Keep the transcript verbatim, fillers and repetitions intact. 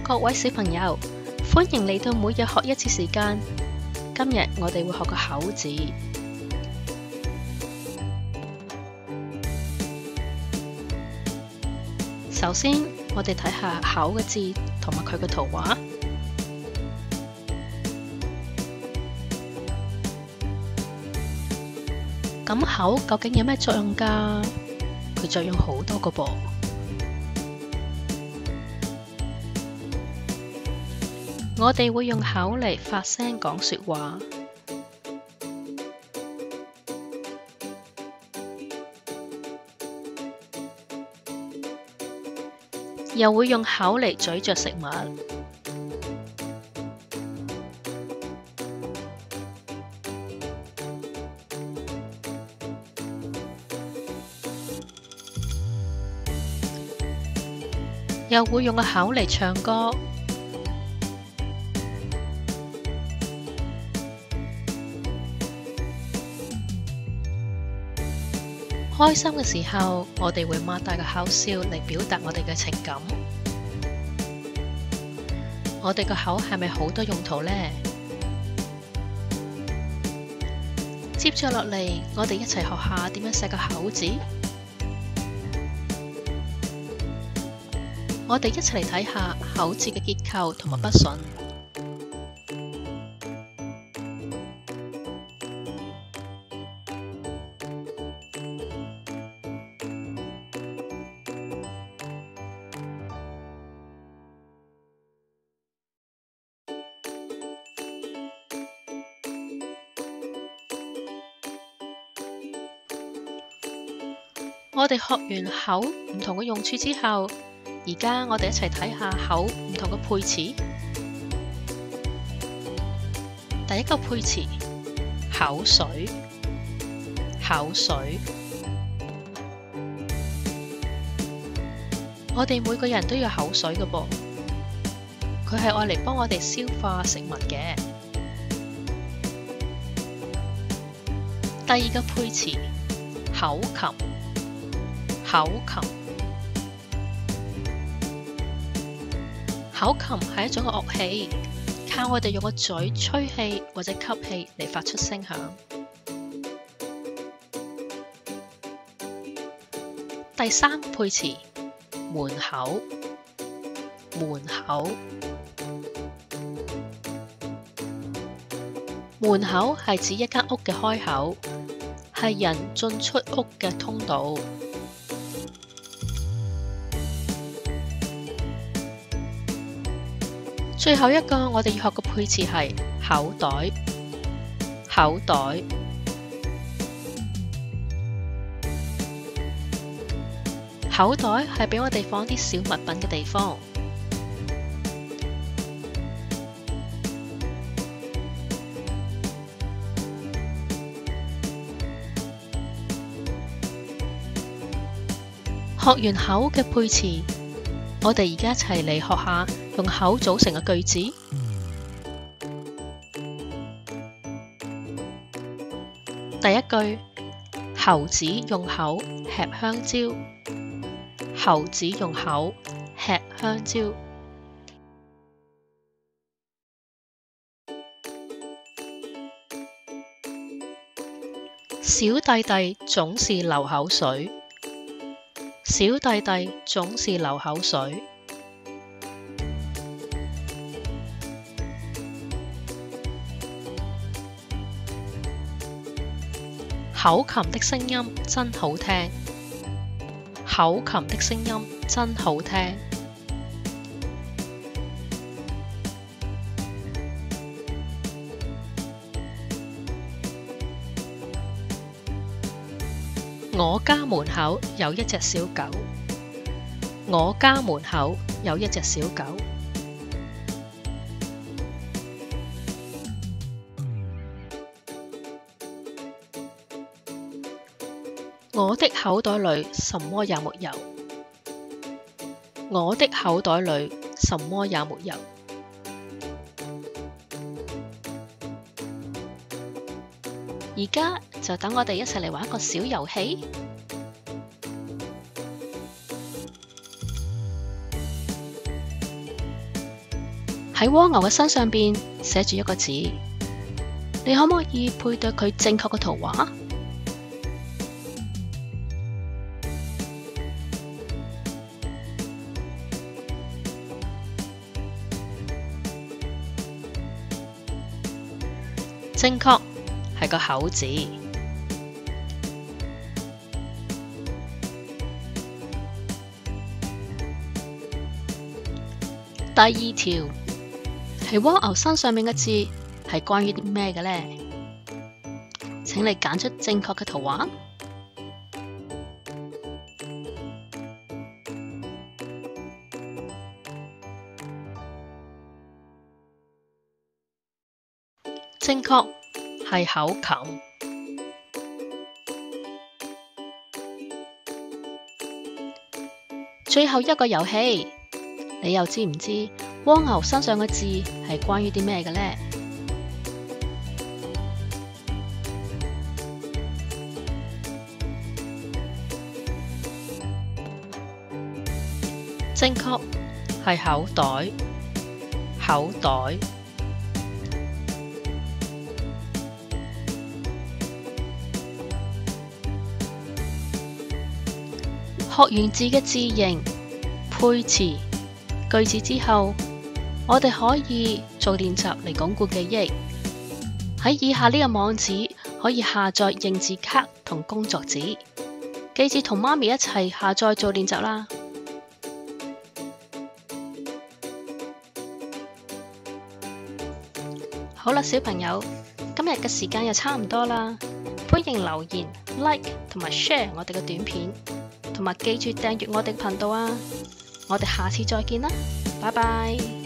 各位小朋友，歡迎嚟到每日學一次時間。今日我哋會學個口字。首先，我哋睇下口嘅字同埋佢嘅圖畫。咁口究竟有咩作用㗎？佢作用好多個噃。我哋會用口嚟發聲講說話，又會用口嚟咀嚼食物，又會用個口嚟唱歌。開心嘅時候，我哋會擘大個口笑嚟表達我哋嘅情感。我哋個口係咪好多用途呢？接住落嚟，我哋一齊學下點樣寫個口字。我哋一齊嚟睇下口字嘅結構同埋筆順。我哋學完口唔同嘅用處之後，而家我哋一齊睇下口唔同嘅配詞。第一個配詞，口水，口水。我哋每個人都有口水嘅噃，佢係愛嚟幫我哋消化食物嘅。第二個配詞，口琴。口琴，口琴係一種樂器，靠我哋用個嘴吹氣或者吸氣嚟發出聲響。第三個配詞，門口，門口，門口係指一間屋嘅開口，係人進出屋嘅通道。最後一個我哋要學嘅配詞係口袋，口袋。口袋係俾我哋放啲小物品嘅地方。學完口嘅配詞，我哋而家一齊嚟學下用口組成嘅句子。第一句，猴子用口吃香蕉。猴子用口吃香蕉。小弟弟總是流口水。小弟弟總是流口水。口琴的聲音真好聽。口琴的聲音真好聽。我家門口有一隻小狗。我家門口有一隻小狗。我的口袋裏什麼也沒有。我的口袋裏什麼也沒有。而家就等我哋一齊嚟玩一個小遊戲。 喺蝸牛嘅身上邊寫住一個字，你可唔可以配對佢正確嘅圖畫？正確係個口字。第二條，喺蝸牛身上面嘅字係關於啲咩嘅呢？請你揀出正確嘅圖畫。正確係口琴。最後一個遊戲，你又知唔知蝸牛身上嘅字係關於啲咩嘅呢？正確係口袋，口袋。學完字嘅字形、配詞、句子之後，我哋可以做練習嚟鞏固記憶。喺以下呢個網址可以下載認字卡同工作紙，記住同媽咪一齊下載做練習啦。好啦，小朋友，今日嘅時間又差唔多啦，歡迎留言、like 同埋 share 我哋嘅短片。同埋記住訂閱我哋頻道啊！我哋下次再見啦，拜拜。